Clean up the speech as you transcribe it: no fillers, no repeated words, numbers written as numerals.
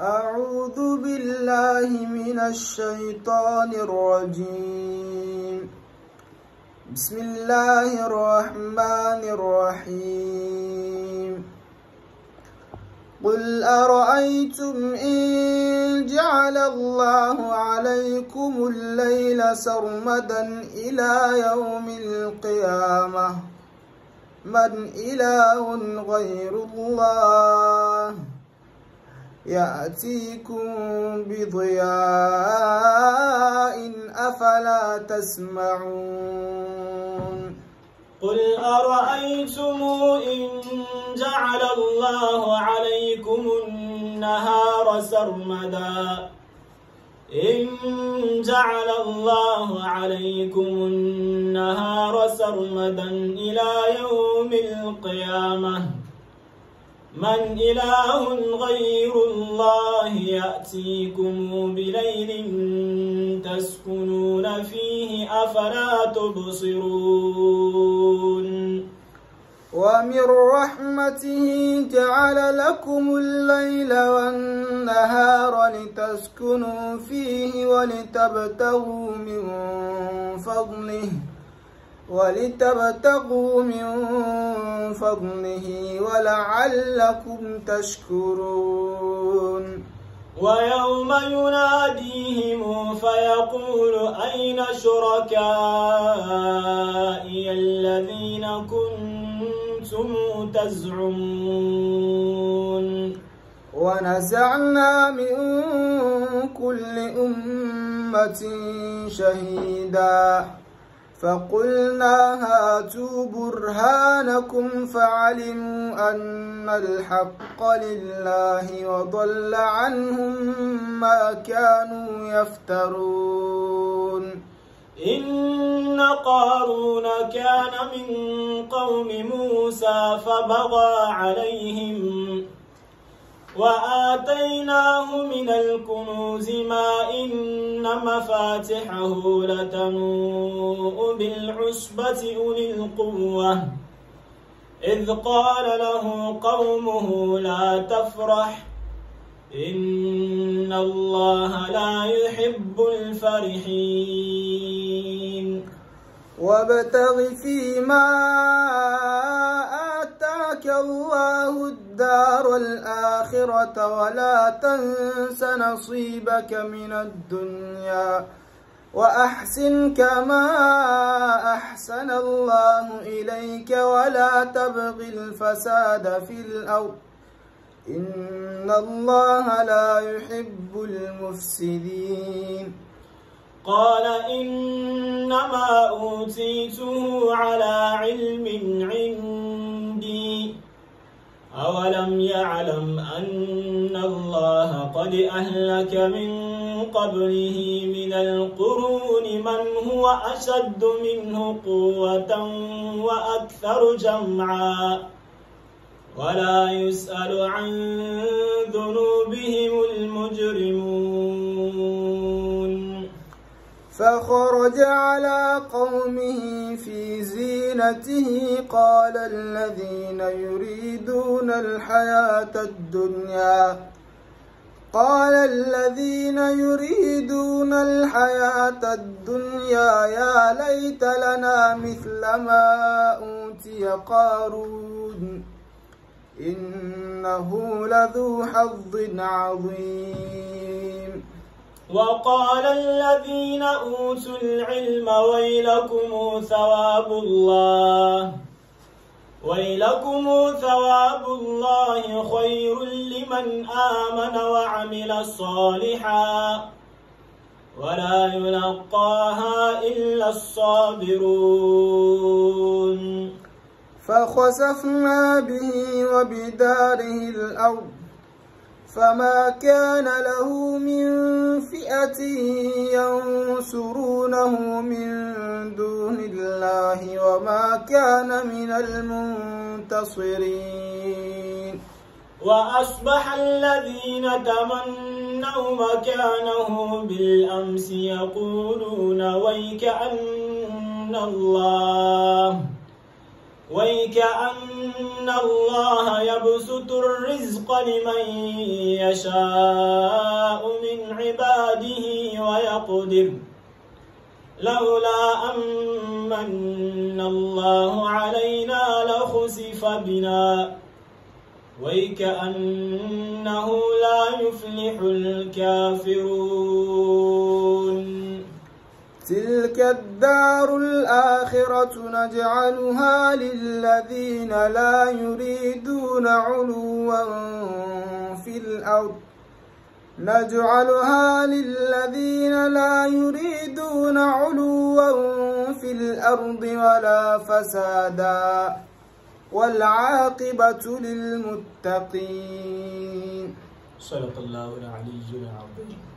أعوذ بالله من الشيطان الرجيم. بسم الله الرحمن الرحيم. قل أرأيتم إن جعل الله عليكم الليل سرمدا إلى يوم القيامة من إله غير الله يأتيكم بضياء أفلا تسمعون. قل أرأيتم إن جعل الله عليكم النهار سرمدا إلى يوم القيامة من إله غير الله يأتيكم بليل تسكنون فيه أفلا تبصرون. ومن رحمته جعل لكم الليل والنهار لتسكنوا فيه ولتبتغوا من فضله ولعلكم تشكرون. ويوم يناديهم فيقول أين شركائي الذين كنتم تزعمون. ونزعنا من كل أمة شهيدا فقلنا هاتوا برهانكم فعلموا أن الحق لله وضل عنهم ما كانوا يفترون. إن قارون كان من قوم موسى فبغى عليهم وآتيناه من الكنوز ما إن مفاتحه لتنوء بالعصبة أولي القوة إذ قال له قومه لا تفرح إن الله لا يحب الفرحين. وابتغ فيما آتاك الله الدار الآخرة ولا تنس نصيبك من الدنيا وأحسن كما أحسن الله إليك ولا تبغ الفساد في الأرض إن الله لا يحب المفسدين. قال إنما أوتيته على علم عندي أولم يعلم أن الله قد أهلك من قبله من القرون من هو أشد منه قوة وأكثر جمعا ولا يسأل عن ذنوبهم المجرمون. فخرج على قومه في زينته قال الذين يريدون الحياة الدنيا يا ليت لنا مثل ما أوتي قارون إنه لذو حظ عظيم. وقال الذين أوتوا العلم ويلكم ثواب الله خير لمن آمن وعمل صالحا ولا يلقاها إلا الصابرون. فخسفنا به وبداره الأرض فما كان له من فئة ينصرونه من دون الله وما كان من المنتصرين. وأصبح الذين تمنوا مكانه بالأمس يقولون وَيْكَأَنَّ اللَّهَ يَبْسُطُ الرِّزْقَ لِمَن يَشَاءُ مِنْ عِبَادِهِ وَيَقْدِرُ لَوْلَا أَن مَّنَّ اللَّهُ عَلَيْنَا لَخُسِفَ بِنَا وَيْكَأَنَّهُ لَا يُفْلِحُ الْكَافِرُونَ تلك الدار الآخرة نجعلها للذين لا يريدون علوا في الأرض ولا فسادا والعاقبة للمتقين. صدق الله العلي العظيم.